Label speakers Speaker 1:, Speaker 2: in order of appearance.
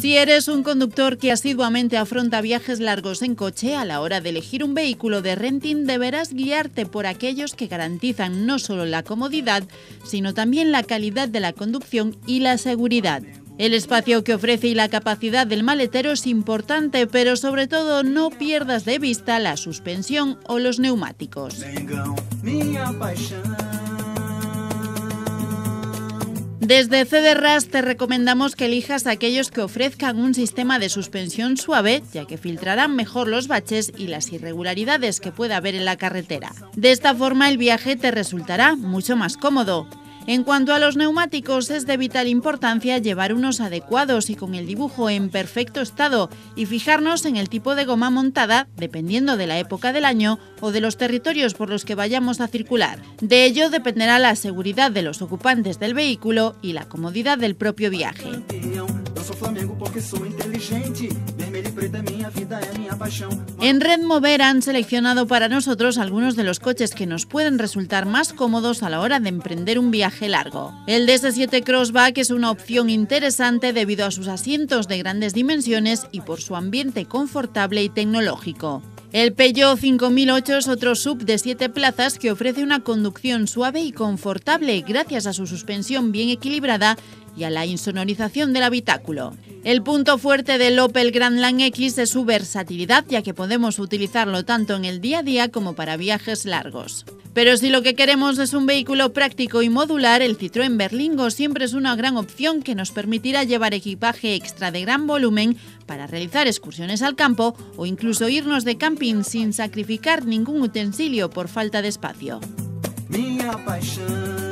Speaker 1: Si eres un conductor que asiduamente afronta viajes largos en coche, a la hora de elegir un vehículo de renting deberás guiarte por aquellos que garantizan no solo la comodidad, sino también la calidad de la conducción y la seguridad. El espacio que ofrece y la capacidad del maletero es importante, pero sobre todo no pierdas de vista la suspensión o los neumáticos. Desde Cederras te recomendamos que elijas aquellos que ofrezcan un sistema de suspensión suave, ya que filtrarán mejor los baches y las irregularidades que pueda haber en la carretera. De esta forma el viaje te resultará mucho más cómodo. En cuanto a los neumáticos, es de vital importancia llevar unos adecuados y con el dibujo en perfecto estado y fijarnos en el tipo de goma montada, dependiendo de la época del año o de los territorios por los que vayamos a circular. De ello dependerá la seguridad de los ocupantes del vehículo y la comodidad del propio viaje. En Redmover han seleccionado para nosotros algunos de los coches que nos pueden resultar más cómodos a la hora de emprender un viaje largo. El DS7 Crossback es una opción interesante debido a sus asientos de grandes dimensiones y por su ambiente confortable y tecnológico. El Peugeot 5008 es otro SUV de 7 plazas que ofrece una conducción suave y confortable gracias a su suspensión bien equilibrada y a la insonorización del habitáculo. El punto fuerte del Opel Grandland X es su versatilidad, ya que podemos utilizarlo tanto en el día a día como para viajes largos. Pero si lo que queremos es un vehículo práctico y modular, el Citroën Berlingo siempre es una gran opción que nos permitirá llevar equipaje extra de gran volumen para realizar excursiones al campo o incluso irnos de camping sin sacrificar ningún utensilio por falta de espacio.